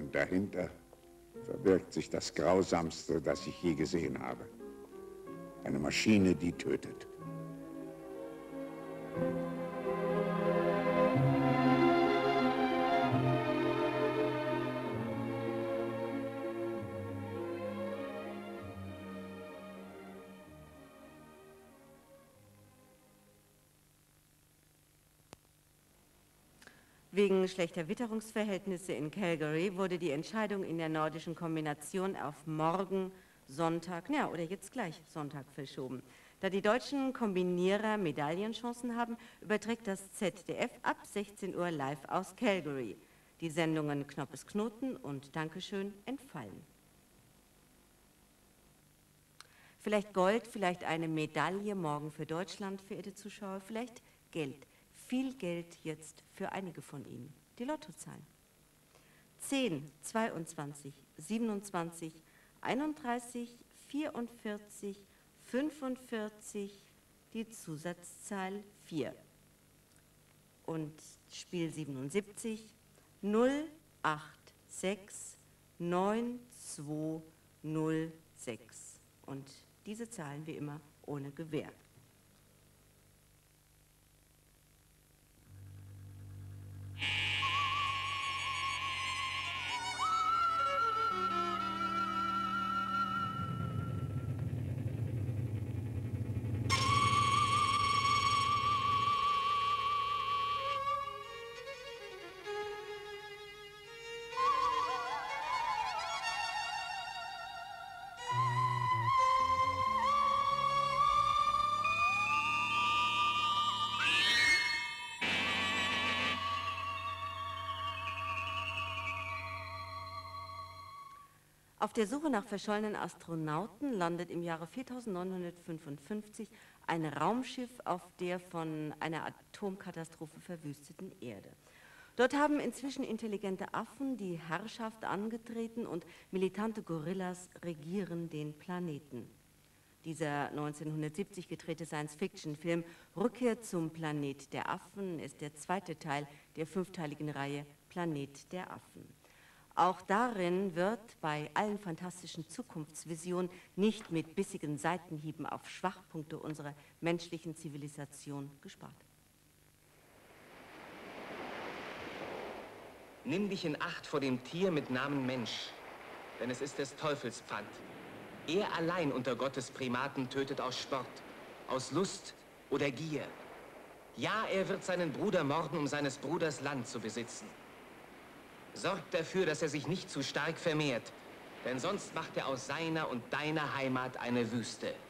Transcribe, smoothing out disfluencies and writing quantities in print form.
Und dahinter verbirgt sich das Grausamste, das ich je gesehen habe. Eine Maschine, die tötet. Wegen schlechter Witterungsverhältnisse in Calgary wurde die Entscheidung in der nordischen Kombination auf morgen Sonntag, ja, oder jetzt gleich Sonntag verschoben. Da die deutschen Kombinierer Medaillenchancen haben, überträgt das ZDF ab 16 Uhr live aus Calgary. Die Sendungen Knoppes Knoten und Dankeschön entfallen. Vielleicht Gold, vielleicht eine Medaille morgen für Deutschland, verehrte Zuschauer, vielleicht Geld. Viel Geld jetzt für einige von Ihnen. Die Lottozahlen. 10, 22, 27, 31, 44, 45, die Zusatzzahl 4. Und Spiel 77, 0, 8, 6, 9, 2, 0, 6. Und diese Zahlen wie immer ohne Gewähr. Auf der Suche nach verschollenen Astronauten landet im Jahre 4955 ein Raumschiff auf der von einer Atomkatastrophe verwüsteten Erde. Dort haben inzwischen intelligente Affen die Herrschaft angetreten und militante Gorillas regieren den Planeten. Dieser 1970 gedrehte Science-Fiction-Film Rückkehr zum Planet der Affen ist der zweite Teil der fünfteiligen Reihe Planet der Affen. Auch darin wird bei allen fantastischen Zukunftsvisionen nicht mit bissigen Seitenhieben auf Schwachpunkte unserer menschlichen Zivilisation gespart. Nimm dich in Acht vor dem Tier mit Namen Mensch, denn es ist des Teufels Pfand. Er allein unter Gottes Primaten tötet aus Sport, aus Lust oder Gier. Ja, er wird seinen Bruder morden, um seines Bruders Land zu besitzen. Sorgt dafür, dass er sich nicht zu stark vermehrt, denn sonst macht er aus seiner und deiner Heimat eine Wüste.